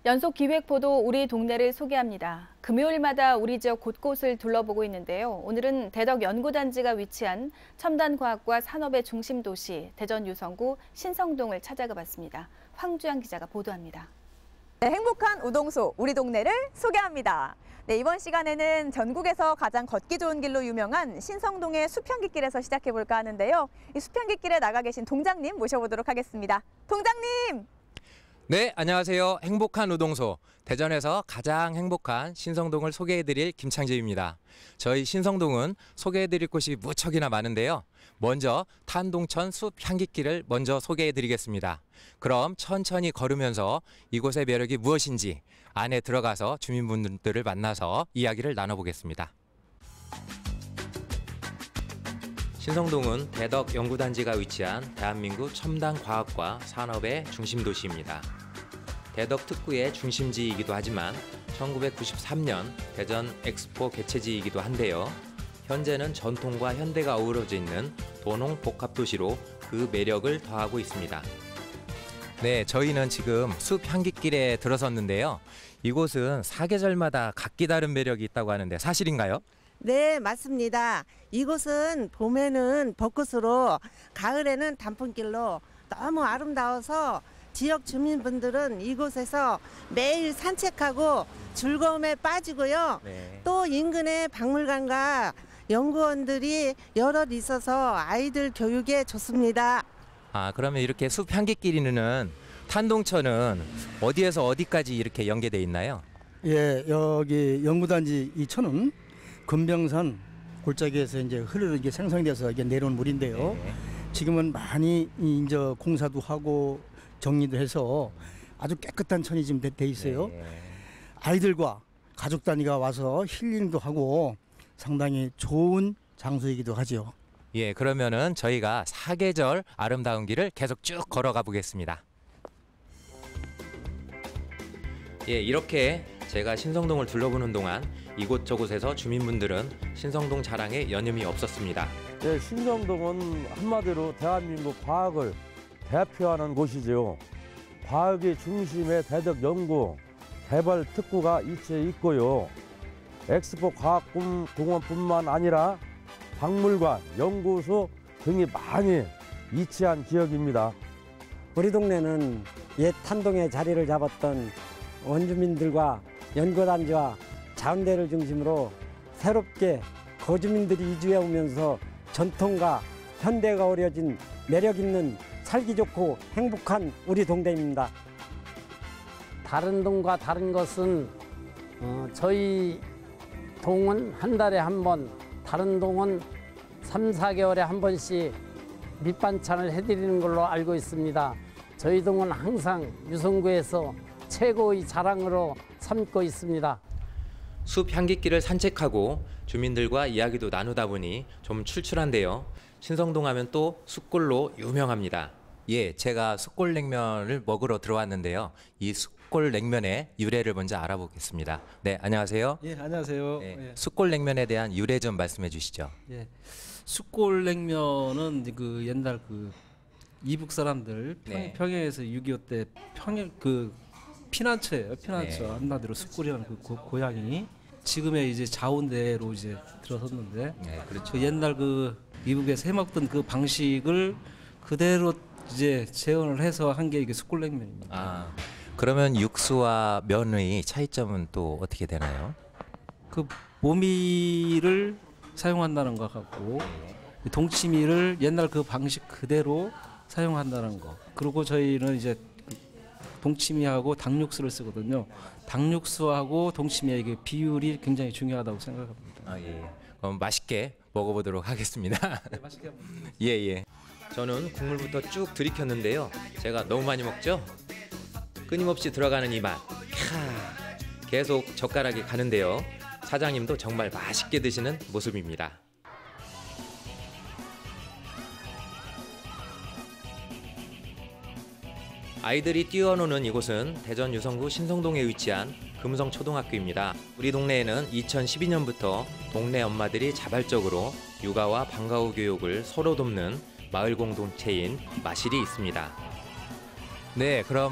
연속 기획보도 우리 동네를 소개합니다. 금요일마다 우리 지역 곳곳을 둘러보고 있는데요. 오늘은 대덕 연구단지가 위치한 첨단과학과 산업의 중심 도시 대전 유성구 신성동을 찾아가 봤습니다. 황주영 기자가 보도합니다. 네, 행복한 우동소 우리 동네를 소개합니다. 네, 이번 시간에는 전국에서 가장 걷기 좋은 길로 유명한 신성동의 수평길에서 시작해볼까 하는데요. 이 수평길에 나가 계신 동장님 모셔보도록 하겠습니다. 동장님! 네, 안녕하세요. 행복한 우동소, 대전에서 가장 행복한 신성동을 소개해드릴 김창재입니다. 저희 신성동은 소개해드릴 곳이 무척이나 많은데요. 먼저 탄동천 숲 향기길을 먼저 소개해드리겠습니다. 그럼 천천히 걸으면서 이곳의 매력이 무엇인지 안에 들어가서 주민분들을 만나서 이야기를 나눠보겠습니다. 신성동은 대덕 연구단지가 위치한 대한민국 첨단과학과 산업의 중심 도시입니다. 대덕 특구의 중심지이기도 하지만 1993년 대전 엑스포 개최지이기도 한데요. 현재는 전통과 현대가 어우러져 있는 도농 복합도시로 그 매력을 더하고 있습니다. 네, 저희는 지금 숲 향기길에 들어섰는데요. 이곳은 사계절마다 각기 다른 매력이 있다고 하는데 사실인가요? 네, 맞습니다. 이곳은 봄에는 벚꽃으로, 가을에는 단풍길로 너무 아름다워서 지역 주민분들은 이곳에서 매일 산책하고 즐거움에 빠지고요. 네. 또 인근에 박물관과 연구원들이 여럿 있어서 아이들 교육에 좋습니다. 그러면 이렇게 숲 향기길이는 탄동천은 어디에서 어디까지 이렇게 연계돼 있나요? 예, 여기 연구단지 이 천은 금병산 골짜기에서 이제 흐르는 게 생성돼서 이게 내려온 물인데요. 네. 지금은 많이 이제 공사도 하고 정리도 해서 아주 깨끗한 천이 지금 돼 있어요. 네. 아이들과 가족 단위가 와서 힐링도 하고 상당히 좋은 장소이기도 하죠. 예, 그러면은 저희가 사계절 아름다운 길을 계속 쭉 걸어가 보겠습니다. 예, 이렇게 제가 신성동을 둘러보는 동안 이곳저곳에서 주민분들은 신성동 자랑에 여념이 없었습니다. 네, 신성동은 한마디로 대한민국 과학을 대표하는 곳이죠. 과학의 중심에 대덕 연구, 개발 특구가 위치해 있고요. 엑스포 과학공원뿐만 아니라 박물관, 연구소 등이 많이 위치한 지역입니다. 우리 동네는 옛 탄동에 자리를 잡았던 원주민들과 연구단지와 자운대를 중심으로 새롭게 거주민들이 이주해 오면서 전통과 현대가 어우러진 매력 있는 살기 좋고 행복한 우리 동네입니다. 다른 동과 다른 것은 저희 동은 한 달에 한 번, 다른 동은 3, 4개월에 한 번씩 밑반찬을 해드리는 걸로 알고 있습니다. 저희 동은 항상 유성구에서 최고의 자랑으로 삼고 있습니다. 숲 향기길을 산책하고 주민들과 이야기도 나누다 보니 좀 출출한데요. 신성동 하면 또 숯골로 유명합니다. 예, 제가 숯골냉면을 먹으러 들어왔는데요. 이 숯골냉면의 유래를 먼저 알아보겠습니다. 네, 안녕하세요. 예, 안녕하세요. 네, 예. 숯골냉면에 대한 유래 좀 말씀해 주시죠. 예. 숯골냉면은 그 옛날 그 이북 사람들 네. 평양에서 6.25 때 평양 그 피난처예요. 피난처. 네. 한마디로 숯골이라는 그 고향이 지금의 이제 자운대로 이제 들어섰는데 네, 그렇죠. 그 옛날 그 이북에서 해먹던 그 방식을 그대로 이제 재현을 해서 한 게 이게 숯골냉면입니다. 그러면 육수와 면의 차이점은 또 어떻게 되나요? 그 모미를 사용한다는 것 같고 동치미를 옛날 그 방식 그대로 사용한다는 거. 그리고 저희는 이제 동치미하고 닭육수를 쓰거든요. 닭육수하고 동치미의 이게 비율이 굉장히 중요하다고 생각합니다. 예. 그럼 맛있게 먹어보도록 하겠습니다. 네, 맛있게 한번. 예. 저는 국물부터 쭉 들이켰는데요. 제가 너무 많이 먹죠? 끊임없이 들어가는 이 맛. 계속 젓가락이 가는데요. 사장님도 정말 맛있게 드시는 모습입니다. 아이들이 뛰어노는 이곳은 대전 유성구 신성동에 위치한 금성초등학교입니다. 우리 동네에는 2012년부터 동네 엄마들이 자발적으로 육아와 방과 후 교육을 서로 돕는 마을 공동체인 마실이 있습니다. 네, 그럼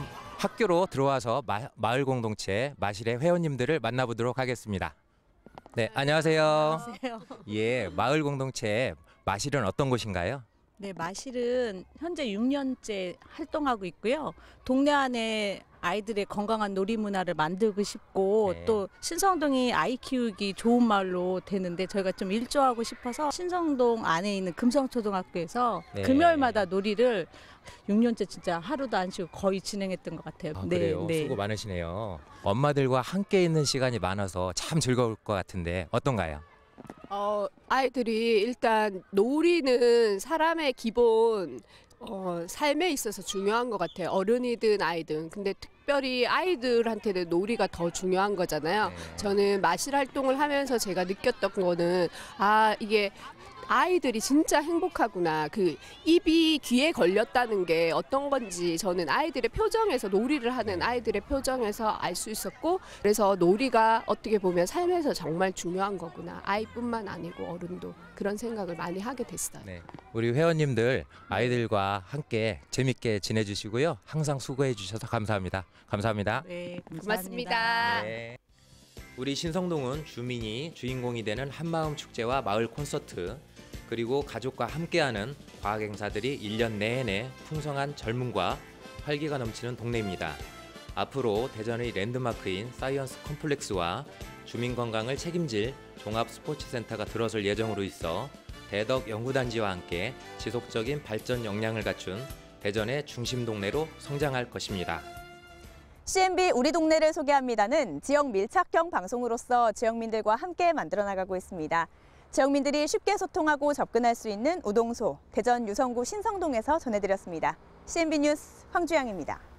학교로 들어와서 마을 공동체 마실의 회원님들을 만나보도록 하겠습니다. 네, 안녕하세요. 예, 마을 공동체 마실은 어떤 곳인가요? 네, 마실은 현재 6년째 활동하고 있고요. 동네 안에 아이들의 건강한 놀이 문화를 만들고 싶고 네. 또 신성동이 아이 키우기 좋은 마을로 되는데 저희가 좀 일조하고 싶어서 신성동 안에 있는 금성초등학교에서 네. 금요일마다 놀이를 6년째 진짜 하루도 안 쉬고 거의 진행했던 것 같아요. 아, 그래요? 수고 많으시네요. 엄마들과 함께 있는 시간이 많아서 참 즐거울 것 같은데 어떤가요? 아이들이 일단 놀이는 사람의 기본 삶에 있어서 중요한 것 같아요. 어른이든 아이든. 근데 특별히 아이들한테는 놀이가 더 중요한 거잖아요. 네. 저는 마실 활동을 하면서 제가 느꼈던 거는 이게 아이들이 진짜 행복하구나. 그 입이 귀에 걸렸다는 게 어떤 건지 저는 아이들의 표정에서 놀이를 하는 아이들의 표정에서 알 수 있었고 그래서 놀이가 어떻게 보면 삶에서 정말 중요한 거구나. 아이뿐만 아니고 어른도 그런 생각을 많이 하게 됐어요. 네, 우리 회원님들 아이들과 함께 재밌게 지내주시고요. 항상 수고해 주셔서 감사합니다. 감사합니다. 네, 고맙습니다. 네. 우리 신성동은 주민이 주인공이 되는 한마음 축제와 마을 콘서트 그리고 가족과 함께하는 과학 행사들이 1년 내내 풍성한 젊음과 활기가 넘치는 동네입니다. 앞으로 대전의 랜드마크인 사이언스 컴플렉스와 주민 건강을 책임질 종합 스포츠센터가 들어설 예정으로 있어 대덕 연구단지와 함께 지속적인 발전 역량을 갖춘 대전의 중심 동네로 성장할 것입니다. CNB 우리 동네를 소개합니다는 지역 밀착형 방송으로서 지역민들과 함께 만들어 나가고 있습니다. 지역민들이 쉽게 소통하고 접근할 수 있는 우동소, 대전 유성구 신성동에서 전해드렸습니다. CNB 뉴스 황주영입니다.